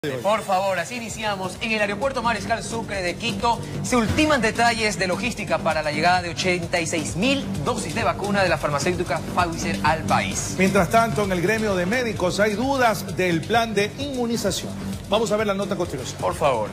Por favor, así iniciamos. En el aeropuerto Mariscal Sucre de Quito se ultiman detalles de logística para la llegada de 86.000 dosis de vacuna de la farmacéutica Pfizer al país. Mientras tanto, en el gremio de médicos hay dudas del plan de inmunización. Vamos a ver la nota continuación. Por favor.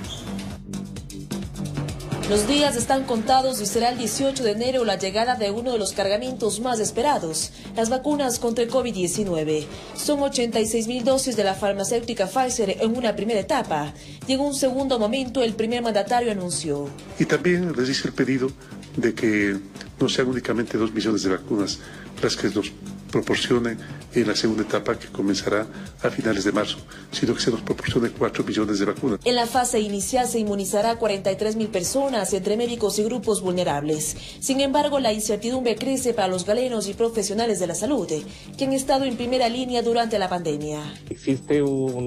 Los días están contados y será el 18 de enero la llegada de uno de los cargamentos más esperados, las vacunas contra el COVID-19. Son 86.000 dosis de la farmacéutica Pfizer en una primera etapa. Y en un segundo momento el primer mandatario anunció. Y también les hice el pedido de que no sean únicamente 2 millones de vacunas las que nos proporcione en la segunda etapa que comenzará a finales de marzo, sino que se nos proporcione 4 millones de vacunas. En la fase inicial se inmunizará a 43.000 personas entre médicos y grupos vulnerables. Sin embargo, la incertidumbre crece para los galenos y profesionales de la salud, que han estado en primera línea durante la pandemia. Existe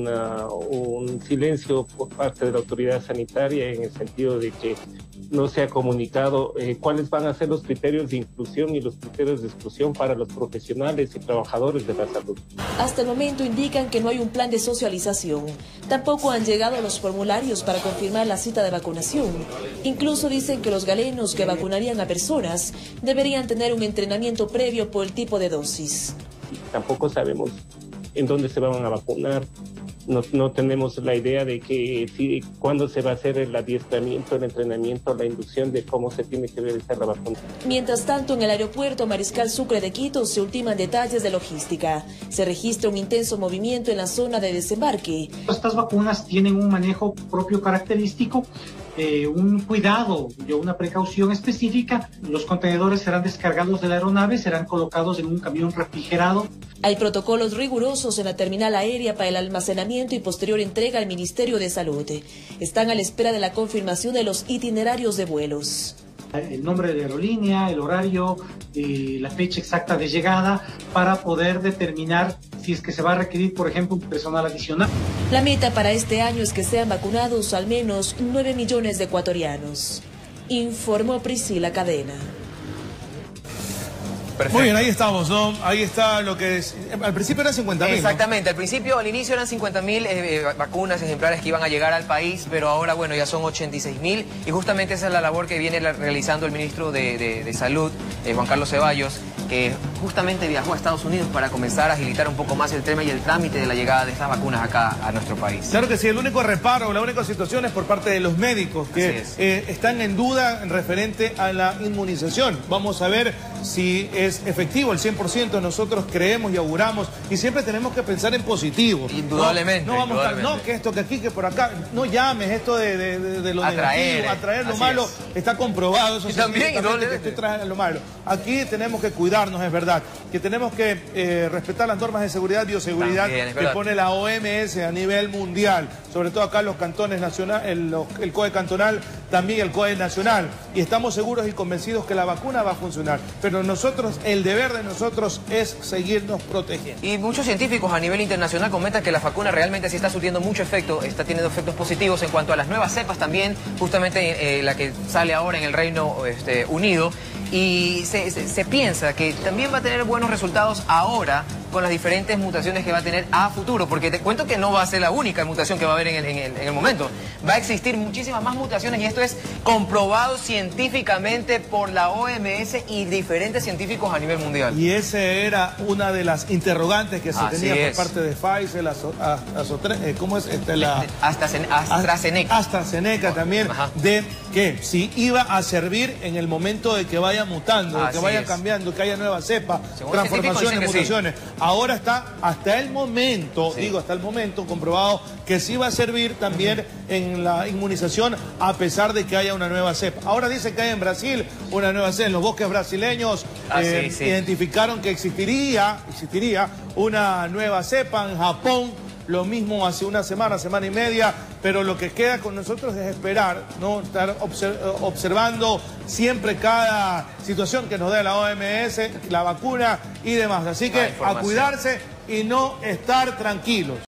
un silencio por parte de la autoridad sanitaria en el sentido de que no se ha comunicado cuáles van a ser los criterios de inclusión y los criterios de exclusión para los profesionales y trabajadores de la salud. Hasta el momento indican que no hay un plan de socialización. Tampoco han llegado los formularios para confirmar la cita de vacunación. Incluso dicen que los galenos que vacunarían a personas deberían tener un entrenamiento previo por el tipo de dosis. Tampoco sabemos en dónde se van a vacunar. No tenemos la idea de que cuándo se va a hacer el adiestramiento, el entrenamiento, la inducción de cómo se tiene que realizar la vacuna. Mientras tanto, en el aeropuerto Mariscal Sucre de Quito se ultiman detalles de logística. Se registra un intenso movimiento en la zona de desembarque. Estas vacunas tienen un manejo propio característico, un cuidado y una precaución específica. Los contenedores serán descargados de la aeronave, serán colocados en un camión refrigerado. Hay protocolos rigurosos en la terminal aérea para el almacenamiento y posterior entrega al Ministerio de Salud. Están a la espera de la confirmación de los itinerarios de vuelos. El nombre de la aerolínea, el horario, la fecha exacta de llegada para poder determinar si es que se va a requerir, por ejemplo, un personal adicional. La meta para este año es que sean vacunados al menos 9 millones de ecuatorianos. Informó Priscila Cadena. Perfecto. Muy bien, ahí estamos, ¿no? Ahí está lo que es. Al principio eran 50.000. Exactamente, al inicio eran 50.000 vacunas ejemplares que iban a llegar al país, pero ahora, bueno, ya son 86.000 y justamente esa es la labor que viene realizando el ministro de Salud, Juan Carlos Ceballos, que justamente viajó a Estados Unidos para comenzar a agilitar un poco más el tema y el trámite de la llegada de estas vacunas acá a nuestro país. Claro que sí, el único reparo, la única situación es por parte de los médicos que están en duda en referente a la inmunización. Vamos a ver si es efectivo el 100%, nosotros creemos y auguramos y siempre tenemos que pensar en positivo. Indudablemente. No vamos a estar, no, que esto, que aquí, que por acá, no llames esto de lo negativo, atraer lo malo, está comprobado, eso y también que estoy trayendo lo malo. Aquí tenemos que cuidarnos, es verdad, que tenemos que respetar las normas de seguridad y bioseguridad que pone la OMS a nivel mundial, sobre todo acá los cantones nacionales, el COE cantonal, también el COE nacional, y estamos seguros y convencidos que la vacuna va a funcionar, pero nosotros, el deber de nosotros es seguirnos protegiendo. Y muchos científicos a nivel internacional comentan que la vacuna realmente sí está surtiendo mucho efecto, está teniendo efectos positivos en cuanto a las nuevas cepas también, justamente la que sale ahora en el Reino Unido, y se piensa que también va a tener buenos resultados ahora con las diferentes mutaciones que va a tener a futuro, porque te cuento que no va a ser la única mutación que va a haber en el momento. Va a existir muchísimas más mutaciones y esto es comprobado científicamente por la OMS y diferentes científicos a nivel mundial. Y esa era una de las interrogantes que se tenía por parte de Pfizer, ¿cómo es? AstraZeneca. AstraZeneca también, de que si iba a servir en el momento de que vaya mutando, de que vaya cambiando, que haya nuevas cepas, transformaciones, mutaciones. Ahora está hasta el momento, hasta el momento comprobado que sí va a servir también en la inmunización a pesar de que haya una nueva cepa. Ahora dice que hay en Brasil una nueva cepa, en los bosques brasileños identificaron que existiría una nueva cepa. En Japón lo mismo hace una semana y media, pero lo que queda con nosotros es esperar, ¿no? Estar observando siempre cada situación que nos dé la OMS, la vacuna y demás. Así que a cuidarse y no estar tranquilos.